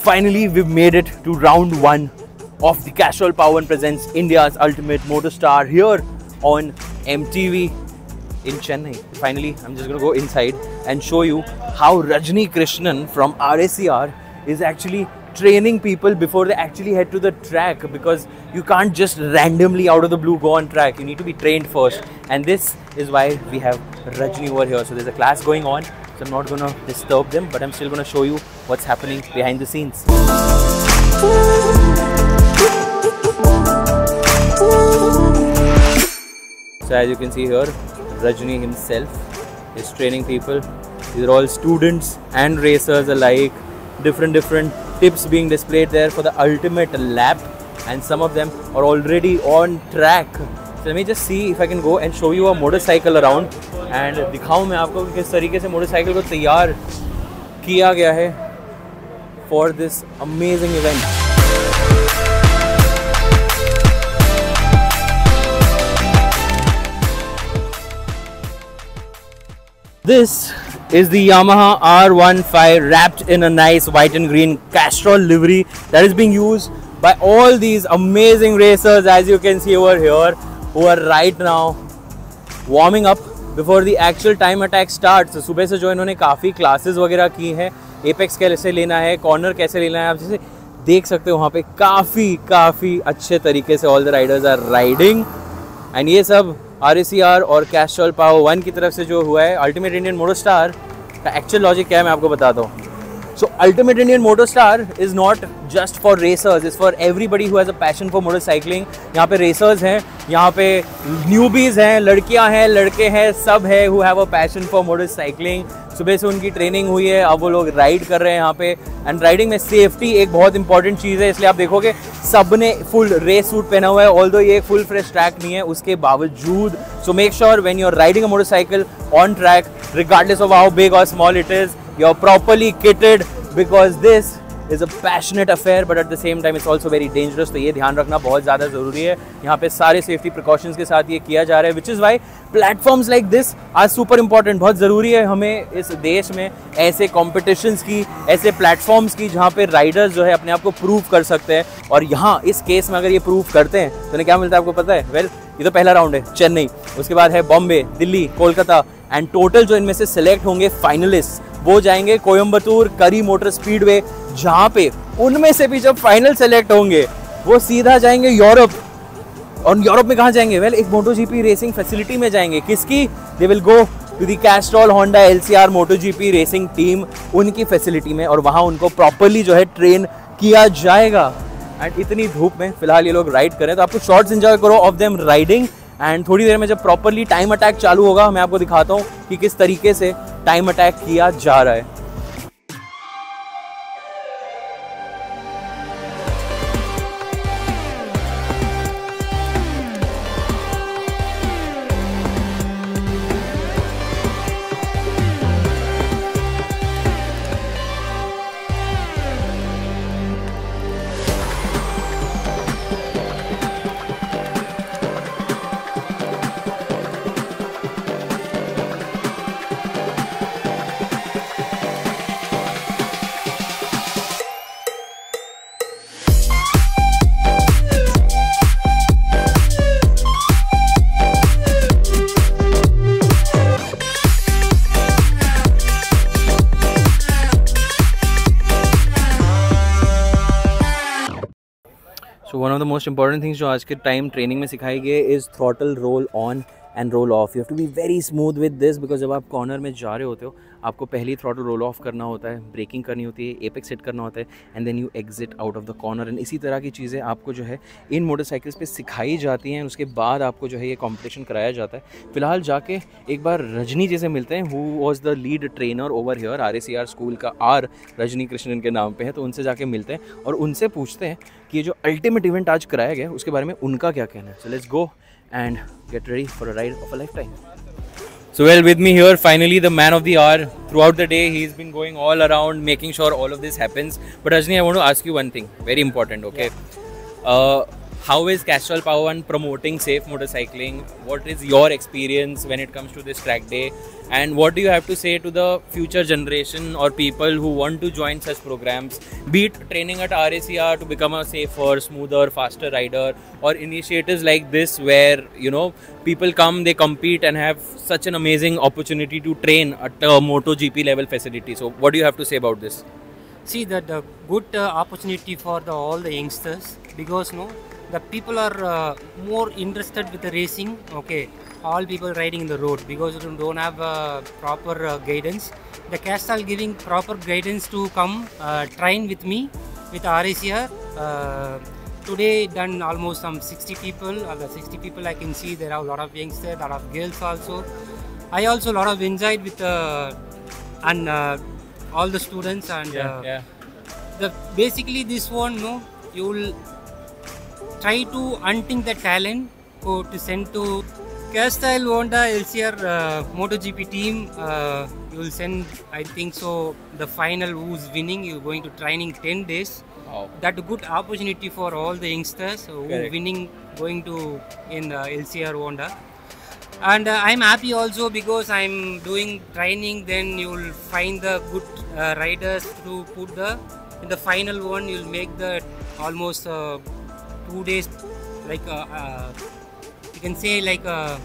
finally we've made it to round 1 of the Castrol Power presents India's Ultimate Motor Star here on MTV in Chennai. Finally, I'm just going to go inside and show you how Rajni Krishnan from RACR is actually training people before they actually head to the track, because you can't just randomly out of the blue go on track. You need to be trained first, and this is why we have Rajni over here. So there's a class going on, so I'm not going to disturb them, but I'm still going to show you what's happening behind the scenes. So as you can see here, Rajni himself is training people. These are all students and racers alike. Different tips being displayed there for the ultimate lap, and some of them are already on track. So let me just see if I can go and show you a motorcycle around and दिखाऊं मैं आपको कि किस तरीके से motorcycle को तैयार किया गया है for this amazing event. This is the Yamaha R15 wrapped in a nice white and green Castrol livery that is being used by all these amazing racers, as you can see over here, who are right now warming up before the actual time attack starts. So, सुबह से जो इन्होंने काफ़ी classes वगैरह की हैं, apex कैसे लेना है, कॉर्नर कैसे लेना है, आप जैसे देख सकते हो वहाँ पे काफ़ी अच्छे तरीके से all the riders are riding. And ये सब RACR और कैस्ट्रॉल पावर 1 की तरफ से जो हुआ है अल्टीमेट इंडियन मोटर स्टार का एक्चुअल लॉजिक क्या है मैं आपको बताता हूँ. So ultimate Indian motor star is not just for racers, is for everybody who has a passion for motorcycling. यहाँ पे रेसर्स हैं, यहाँ पे न्यूबीज़ हैं, लड़कियाँ हैं, लड़के हैं, सब है who have a passion for motorcycling. सुबह से उनकी ट्रेनिंग हुई है, अब वो लोग राइड कर रहे हैं यहाँ पे. एंड राइडिंग में सेफ्टी एक बहुत इंपॉर्टेंट चीज़ है, इसलिए आप देखोगे सब ने फुल रेस सूट पहना हुआ है. ऑल्दो ये एक फुल फ्रेश ट्रैक नहीं है उसके बावजूद. So make sure when you are riding a motorcycle on track, regardless of how big or small it is, you're properly kitted, because this is a passionate affair, but at the same time it's also very dangerous. तो ये ध्यान रखना बहुत ज़्यादा ज़रूरी है. यहाँ पे सारे सेफ्टी प्रिकॉशंस के साथ ये किया जा रहा है, which is why platforms like this are super important. बहुत ज़रूरी है हमें इस देश में ऐसे competitions की, ऐसे platforms की जहाँ पे राइडर्स जो है अपने आप को प्रूव कर सकते हैं. और यहाँ इस केस में अगर ये प्रूव करते हैं तो उन्हें क्या मिलता है आपको पता है? वेल, ये तो पहला राउंड है चेन्नई, उसके बाद है बॉम्बे, दिल्ली, कोलकाता, एंड टोटल जो इनमें से सिलेक्ट होंगे फाइनलिस्ट वो जाएंगे कोयम्बतूर करी मोटर स्पीडवे, जहाँ पे उनमें से भी जब फाइनल सेलेक्ट होंगे वो सीधा जाएंगे यूरोप. और यूरोप में कहाँ जाएंगे? वेल, एक MotoGP रेसिंग फैसिलिटी में जाएंगे. किसकी? They will go to the Castrol Honda LCR MotoGP racing team, उनकी फैसिलिटी में, और वहाँ उनको प्रॉपरली जो है ट्रेन किया जाएगा. एंड इतनी धूप में फिलहाल ये लोग राइड करें, तो आपको शॉर्ट्स एंजॉय करो ऑफ देम राइडिंग. एंड थोड़ी देर में जब प्रॉपरली टाइम अटैक चालू होगा मैं आपको दिखाता हूँ कि किस तरीके से टाइम अटैक किया जा रहा है. So one of the most important things जो आज के टाइम ट्रेनिंग में सिखाई गई is throttle roll on and roll off. You have to be very smooth with this, because जब आप कॉर्नर में जा रहे होते हो आपको पहले ही थ्रॉटल रोल ऑफ करना होता है, ब्रेकिंग करनी होती है, एपेक्स सेट करना होता है, and then you exit out of the corner. And इसी तरह की चीज़ें आपको जो है इन मोटरसाइकिल्स पे सिखाई जाती हैं. उसके बाद आपको जो है ये कॉम्पिटिशन कराया जाता है. फिलहाल जाके एक बार रजनी जी से मिलते हैं, who was the lead trainer over here. RACR school का आर रजनी कृष्णन के नाम पे है, तो उनसे जाके मिलते हैं और उनसे पूछते हैं कि ये जो अल्टीमेट इवेंट आज कराया गया उसके बारे में उनका क्या कहना है. So let's go and get ready for a ride of a lifetime. So well, with me here finally the man of the hour. Throughout the day he's been going all around making sure all of this happens. But Rajni, I want to ask you one thing very important, okay? how is Castrol Power One promoting safe motorcycling? What is your experience when it comes to this track day? And what do you have to say to the future generation or people who want to join such programs, be it training at RACR to become a safer, smoother, faster rider, or initiatives like this where, you know, people come, they compete and have such an amazing opportunity to train at a MotoGP level facility. So what do you have to say about this? See that the good opportunity for all the youngsters, because the people are more interested with the racing. Okay, all people riding in the road because you don't have proper guidance. The Castrol giving proper guidance to come train with me with RACR. Today done almost some 60 people. The 60 people I can see there are a lot of youngsters, a lot of girls also. I also a lot of enjoyed with all the students and basically this one you will try to hunting the talent to send to Castrol Honda LCR MotoGP team. You will send, I think so, the final who's winning. You're going to training 10 days. Wow. That's a good opportunity for all the youngsters who winning going to in LCR Honda. And I'm happy also because I'm doing training. Then you will find the good riders to put in the final one. You'll make the almost 2 days, like you can say like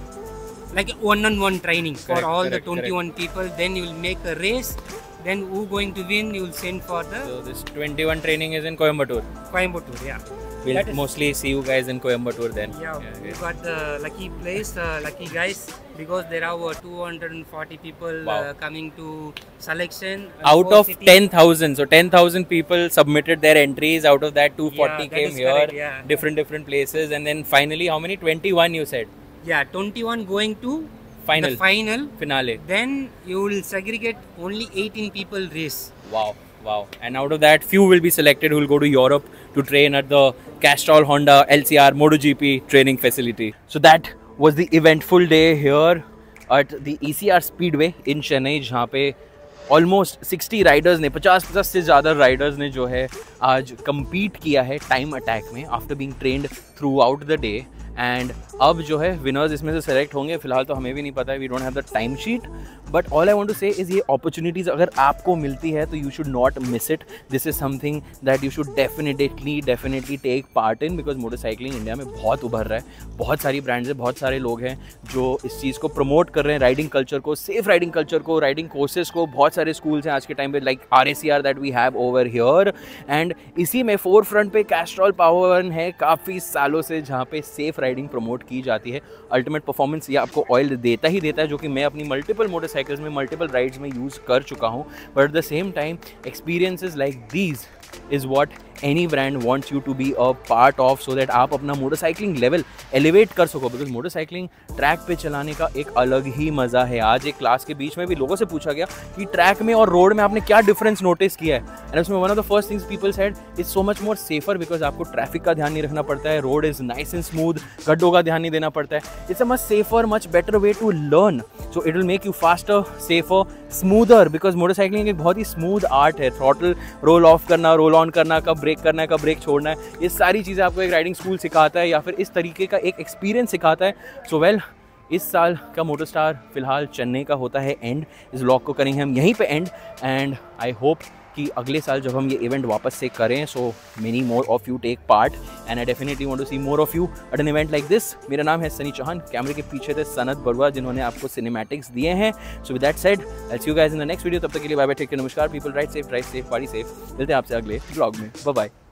one-on-one training for all the 21 people. Then you will make a race. Then who going to win? You will send for the. So this 21 training is in Coimbatore. Coimbatore, yeah. We'll mostly see you guys in Coimbatore then. Yeah, we got the lucky place, lucky guys, because there are 240 people coming to selection. Out of 10,000, so 10,000 people submitted their entries. Out of that, 240 came here, correct, different places, and then finally, how many? 21 you said? Yeah, 21 going to the finale. Then you will segregate only 18 people race. Wow. And out of that, few will be selected who will go to Europe to train at the Castrol Honda LCR MotoGP training facility. So that was the eventful day here at the ECR Speedway in Chennai, जहाँ पे almost 60 riders ने 50 से ज़्यादा riders ने जो है आज compete किया है time attack में after being trained throughout the day. And अब जो है विनर्स इसमें से सेलेक्ट होंगे. फिलहाल तो हमें भी नहीं पता है, we don't have the time sheet, but all I want to say is ये अपॉर्चुनिटीज़ अगर आपको मिलती है तो you should not miss it. This is something that you should definitely take part in, because motorcycling India में बहुत उभर रहा है. बहुत सारी ब्रांड्स हैं, बहुत सारे लोग हैं जो इस चीज़ को प्रमोट कर रहे हैं, राइडिंग कल्चर को, सेफ राइडिंग कल्चर को, राइडिंग कोर्सेज को. बहुत सारे स्कूल्स हैं आज के टाइम पे like RACR that we have over here, and इसी में फोर फ्रंट पे कैस्ट्रॉल पावर वन है काफ़ी सालों से, जहाँ पे सेफ राइडिंग प्रमोट की जाती है. अल्टीमेट परफॉर्मेंस ये आपको ऑयल देता ही देता है, जो कि मैं अपनी मल्टीपल मोटरसाइकिल्स में मल्टीपल राइड्स में यूज़ कर चुका हूँ. But at the same time experiences like these is what any brand wants you to be a part of, so that आप अपना मोटरसाइकिलिंग लेवल एलिवेट कर सको. बिकॉज मोटरसाइकिलिंग ट्रैक पे चलाने का एक अलग ही मज़ा है. आज एक क्लास के बीच में भी लोगों से पूछा गया कि ट्रैक में और रोड में आपने क्या डिफरेंस नोटिस किया है, एंड उसमें one of the first things people said is so much more safer, because आपको ट्रैफिक का ध्यान नहीं रखना पड़ता है, road is nice and smooth, गड्ढों का ध्यान नहीं देना पड़ता है. It's a much safer, much better way to learn. So it will make you faster, safer, smoother, because motorcycling एक बहुत ही स्मूथ आर्ट है. थ्रॉटल रोल ऑफ करना, रोल ऑन करना, कब ब्रेक करना है, कब ब्रेक छोड़ना है, ये सारी चीज़ें आपको एक राइडिंग स्कूल सिखाता है या फिर इस तरीके का एक एक्सपीरियंस सिखाता है. सो वेल, इस साल का मोटर स्टार फिलहाल चेन्नई का होता है एंड. इस व्लॉग को करेंगे हम यहीं पे एंड, एंड आई होप कि अगले साल जब हम ये इवेंट वापस से करें, so many more of you take part, and I definitely want to see more of you at an event like this. मेरा नाम है सनी चौहान, कैमरे के पीछे थे सनत बरुआ जिन्होंने आपको सिनेमैटिक्स दिए हैं. So with that said, I see you guys in the next video. तब तक के लिए बाय बाय, टेक केयर, नमस्कार. People ride safe, party safe. मिलते हैं आपसे अगले ब्लॉग में. Bye bye.